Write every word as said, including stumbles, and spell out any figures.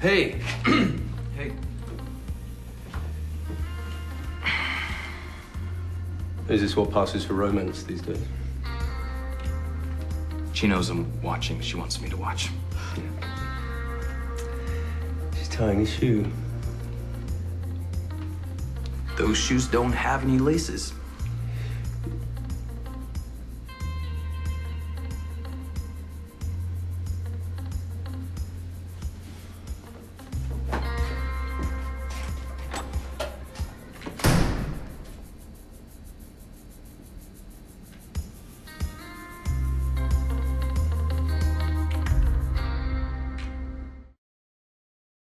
Hey. Hey. Is this what passes for romance these days? She knows I'm watching. She wants me to watch. Yeah. She's tying a shoe. Those shoes don't have any laces.